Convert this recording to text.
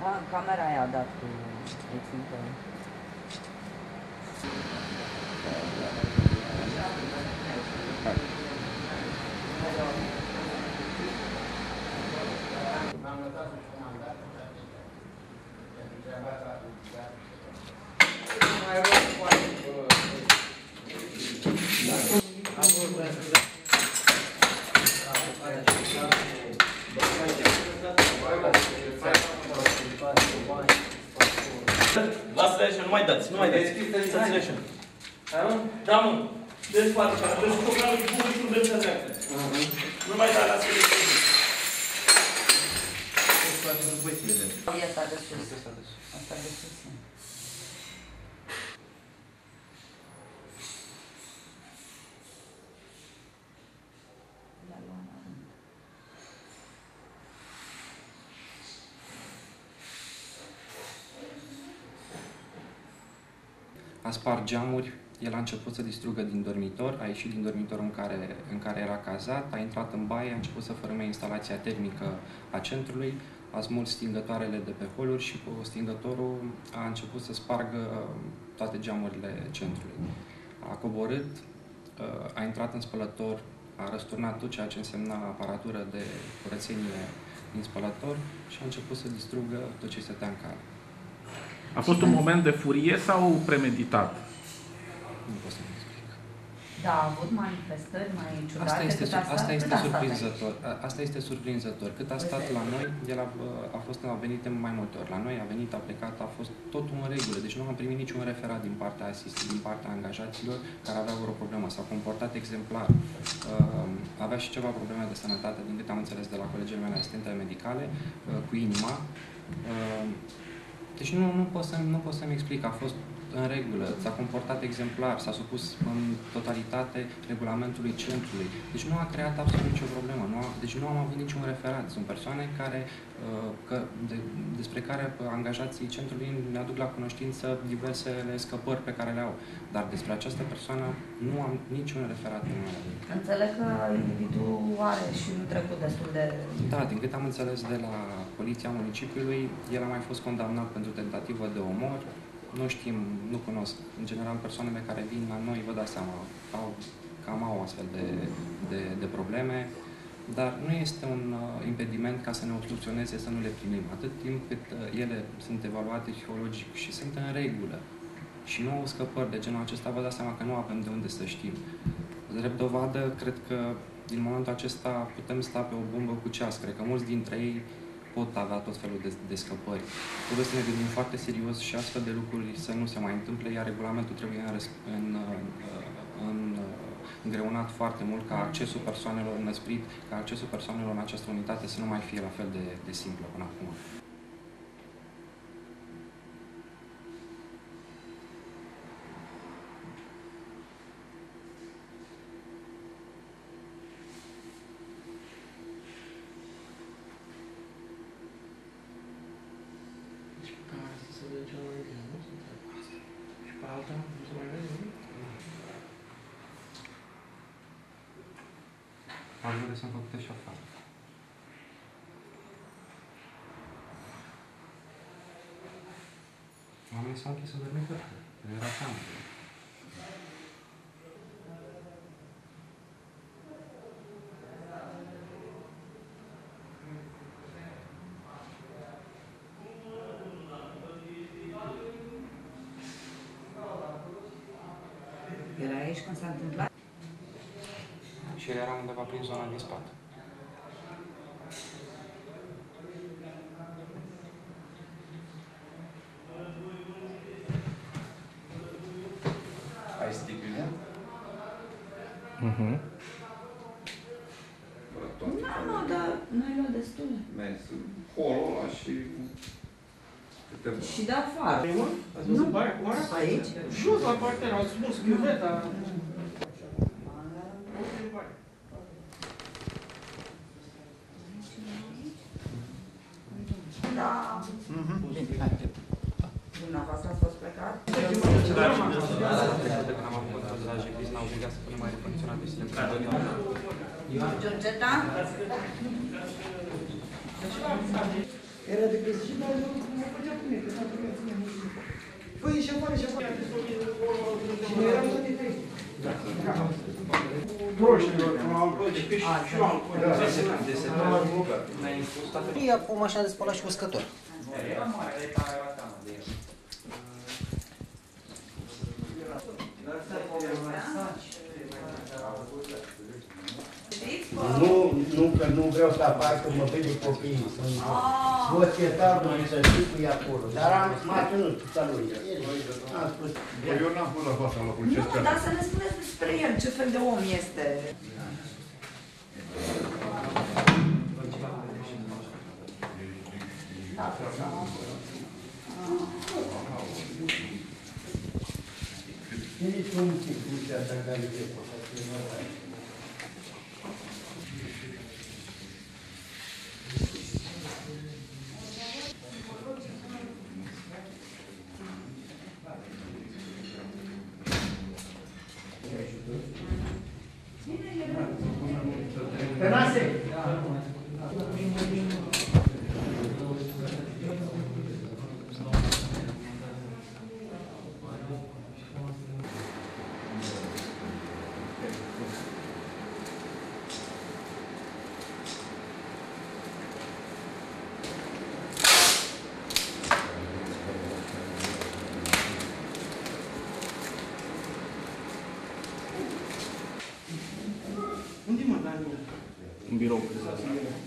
Camera aia a dat cu extintorul. Lasă-le așa, nu mai dați, nu mai dați. Lasă-le așa. Da, mă. Deci poate așa, deci programul e bun și nu dăm să dreaptă. Nu mai da, lasă-le așa. Asta de sus. Asta de sus. A spart geamuri, el a început să distrugă din dormitor, a ieșit din dormitorul în care era cazat, a intrat în baie, a început să fărâme instalația termică a centrului, a smuls stingătoarele de pe holuri și cu stingătorul a început să spargă toate geamurile centrului. A coborât, a intrat în spălător, a răsturnat tot ceea ce însemna aparatură de curățenie din spălător și a început să distrugă tot ce stătea în cale. A fost un moment de furie sau premeditat? Nu pot să-mi explic. Da, a avut manifestări mai ciudate. Asta este surprinzător. Cât a stat la noi, el a venit de mai multe ori. La noi a venit, a plecat, a fost totul în regulă. Deci nu am primit niciun referat din partea din partea angajaților care aveau vreo problemă. S-a comportat exemplar. Avea și ceva probleme de sănătate, din câte am înțeles de la colegii mele asistente medicale, cu inima. Deci nu pot să-mi explic, a fost în regulă, s-a comportat exemplar, s-a supus în totalitate regulamentului centrului. Deci nu a creat absolut nicio problemă, deci nu am avut niciun referat. Sunt persoane despre care angajații centrului ne aduc la cunoștință diversele scăpări pe care le au. Dar despre această persoană nu am niciun referat în numele lui. Înțeleg că individul are și un trecut destul de... Da, din cât am înțeles de la Poliția Municipiului, el a mai fost condamnat pentru tentativă de omor. Nu știm, nu cunosc. În general, persoanele care vin la noi, vă dați seama, au astfel de probleme, dar nu este un impediment ca să ne obstrucționeze să nu le primim. Atât timp cât ele sunt evaluate psihologic și sunt în regulă și nu au scăpări de genul acesta, vă dați seama că nu avem de unde să știm. Drept dovadă, cred că din momentul acesta putem sta pe o bombă cu ceas. Cred că mulți dintre ei pot avea tot felul de scăpări. Trebuie să ne gândim foarte serios și astfel de lucruri să nu se mai întâmple, iar regulamentul trebuie îngreunat foarte mult ca accesul persoanelor înăsprit, ca accesul persoanelor în această unitate să nu mai fie la fel de simplu până acum. Și pe alta nu se mai vede nimic? Ajurile sunt făcute și afară. Oamenii s-au închis în dormitor. Era cameră. Era aici când s-a întâmplat? Și el era undeva prin zona din spate. Ai sticlă? Nu, dar noi luăm destule. Mers holul ăla și... Și de afară. Ați văzut baia cu aia? Aici? Jos la parter, au smuls chiuveta. Da. Dumneavoastră ați fost plecat? Când am avut control de la JPIS, n-au obligat să punem aer condiționat de sistem. Georgeta? Era de găsit, dar nu mă făcea cu mine, că n-a trebuit să mă zic. Păi, și afară, și afară. Și noi eram toate trei. Proștilor, alcool, și eu alcool. Ia o mașină de spălat și uscător. Nu vreau să apar că mă vede copiii. Sunt societar, nu să știu cu ea acolo. Dar m-a ținut salut. Am spus. Eu n-am fost la fața locului. Nu, dar să ne spuneți despre el, ce fel de om este. Nici un pic, uite asta care e. Tănase! Unde mă, Daniel? În birou.